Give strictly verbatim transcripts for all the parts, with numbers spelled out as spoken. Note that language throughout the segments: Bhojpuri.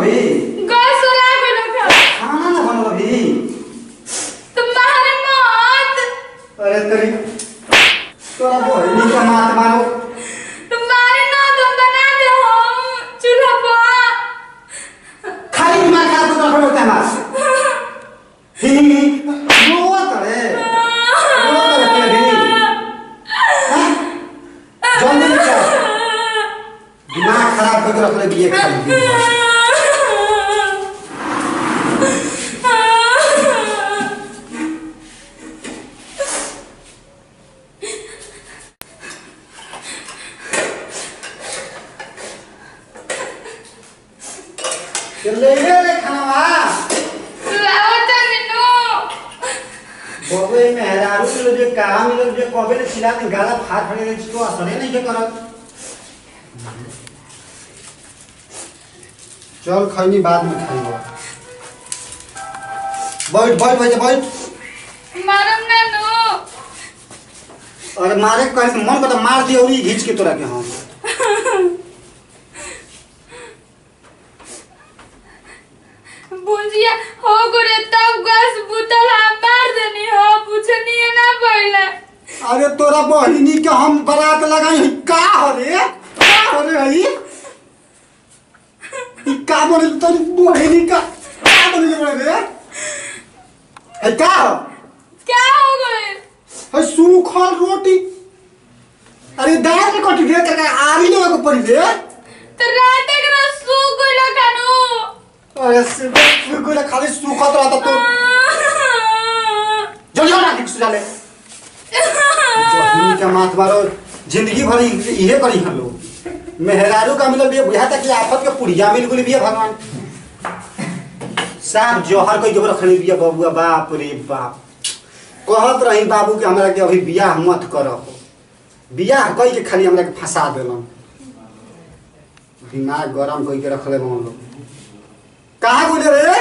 अभी गैस वाला को लगा खाना ना बनल अभी तुम्हारे मौत अरे तेरी तोरा बहनी का मात मारो तुम्हारे ना तुम बना दे हम चूल्हा पर खाली दिमाग खराब कर रखो होता है मास ही वो करे वो करे तेरे हां जल्दी निकल दिमाग खराब कर रख ले ये खाली ले ले ले खाना लाओ तो निन्नो बबे में हरारू के जो काम मिल जो कबे ले छिला के गाला फाड़ फाड़ के इसको असर नहीं के करत चल खैनी बाद में खाइबो बैठ बैठ बैठ बैठ मारम ना नो अरे मारे कहे मन को तो मार दियो और घिच के तोरा के हम बुंजिया हो गुरे तब गैस बुतल हम मार देनी हो पूछनी है ना पहले अरे तोरा बहिनी के हम बारात लगाई का हो रे का हो रे हई ई का बोले तोरी बहिनी का का बोले रे है का क्या हो गए है सूखल रोटी अरे दाल के कोटी दे करके आरी ले को पड़ी दे तो रात के ना सो गइल कानो अरे सिर्फ कोई खाली सूखत रहता तो जल्दी ना दिख सुजाले बहिनी का माथ मारो जिंदगी भर इहे करी हम लोग मेहरारू का मिलल बिया बुझा तक आफत के पुड़िया मिल गेल बिया भगवान साहब जोहर कोई जोहर खनी बिया बबुआ बाप रे बाप कहत रही बाबू के हमरा के अभी बियाह मत करहो बियाह कई के खाली हमरा के फंसा देलन दिमाग गरम कई के रखले हम लोग कहां गुजर रे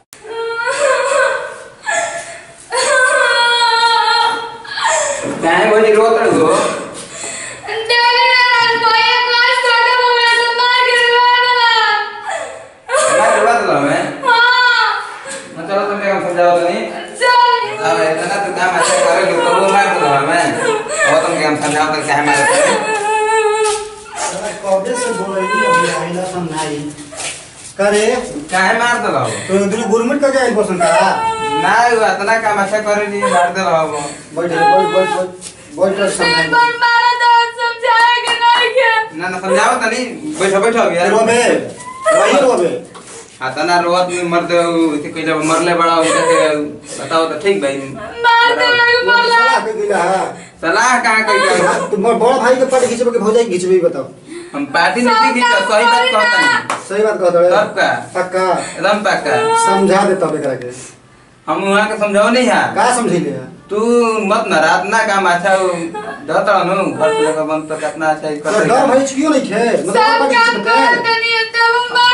काहे बोली रोत रहो देवले ना कोई क्लास छोड़ बोला तो मार के वाला ना करवा दला मैं हां मैं चलो तुम क्या समझाओ तो नहीं चल अब इतना तो काम अच्छा करे लो तो वो मार दला मैं और तुम क्या समझाओ तो क्या मार कबे से बोल रही अभी आइला समझाई करे काहे मार दला तो इधर गुरमुट का क्या पसंद का ना इतना काम अच्छा करे नहीं मार दला वो बैठ बैठ बैठ बैठ बैठ समझाई कौन मारा तो समझाएगा नहीं के ना ना समझाओ तो नहीं बैठो बैठो यार रोबे वही रोबे तना रोत में मर दे इथे कोई जब मरले बड़ा हो के बताओ तो ठीक भाई मार दे बोला सलाह के दिला सलाह कहां कोई तुम बड़ा भाई के पार्टी खींचबे के भौजाई खींचबे बताओ हम पार्टी नहीं की तो सही बात कहता नहीं सही बात कहत रे पक्का पक्का एकदम पक्का समझा दे तब एकरा के हम वहां के समझाओ नहीं है का समझिले तू मत न रात ना काम अच्छा डरता नु घर पे का बंद तो कितना अच्छा कर डर भाई क्यों नहीं खे मतलब सब पार्टी काम खींचबे करते नहीं है तब मार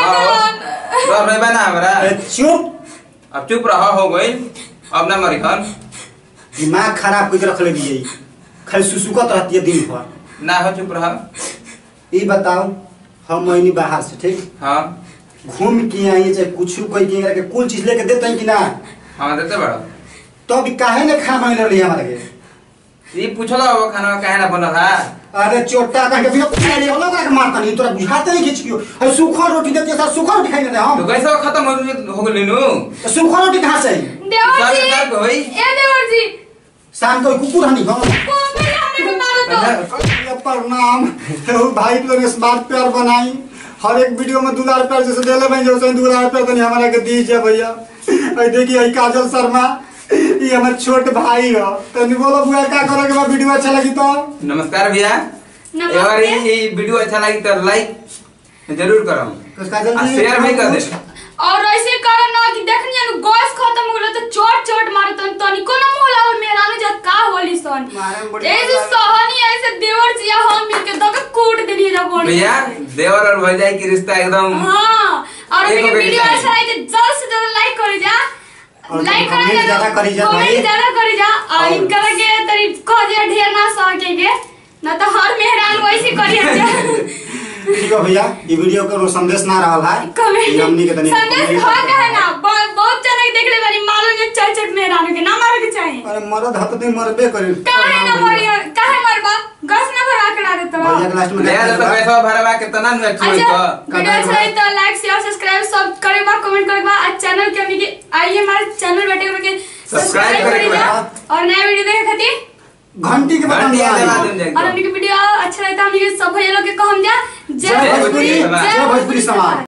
डर रे बना हमरा चुप अब चुप रहो हो गई अब ना मरी खान दिमाग खराब करके रख ले दिए खाली सुसुकत रहती है दिन भर ना हो चुप रहो ई बताओ हम महीनी बाहर से ठीक हां घूम के आई चाहे कुछ कोई के के कुल चीज लेके देते हैं कि ना हां देते बड़ा तो अभी काहे ने खाना बन रही हमारे के ई पूछला वो खाना काहे ना बनल है अरे चोटा का के भी अरे वो लोग का मारता नहीं तोरा बुझाते नहीं खींच क्यों अरे सूखा रोटी देते हैं सूखा रोटी खाई ना हम तो कैसे खत्म हो हो गेल नु तो सूखा रोटी कहां से देवर सारे जी सारे होई ए देवर जी शाम को कुकुर हनी गांव को भी हमने को मारो तो प्रणाम तो भाई लोग स्मार्ट प्यार बनाई हर एक वीडियो में दो हजार रुपया जैसे देले मैं जैसे दो हजार रुपया तो नहीं हमारा के दीजिए भैया आई देखिए आई काजल शर्मा ये हमारे छोटे भाई हो तो नहीं बोलो बुआ क्या करोगे मैं वीडियो अच्छा लगी तो नमस्कार भैया अगर ये वीडियो अच्छा लगी तो लाइक जरूर करो और शेयर भी कर दे और ऐसे करो ना कि देखनी है गैस खत्म हो गलो तो चोट चोट मारे तो तनिको ना मोला और मेरा ने जब का होली सन ऐसे सहनी ऐसे देवर जी हम मिलके दो के कूट देनी जब बोल भैया देवर और भौजाई की रिश्ता एकदम हां और ये वीडियो अच्छा लगे तो जल्द से जल्द लाइक कर जा लाइक कर जा ज्यादा करी जा भाई ज्यादा करी जा और इनका के तरी को जे ढेर ना सके के ना तो हर मेहरान वैसे करी जा ठीक है भैया ये वीडियो को संदेश ना रहल है कमेंट हमनी के तनी संदेश हो का है ना बहुत जना के देख ले बारी मारो जो चल चट में रानो के ना मारे के चाहिए। अरे मरद हत नहीं मरबे करे काहे ना मरी काहे मरबा गस ना भरा के डाले तो भैया के लास्ट में ले तो पैसा भरवा के तना न छोड़ अच्छा तो वीडियो अच्छा लगे तो लाइक शेयर सब्सक्राइब सब करेबा कमेंट करेबा और चैनल के हमनी के आइए हमारे चैनल बैठे के सब्सक्राइब करेगा और नया वीडियो देखे खातिर घंटी के बटन दबा और हमनी के वीडियो अच्छा लगता है हमनी के सब भैया लोग के कहम जा जय भोजपुरी जय भोजपुरी समाज।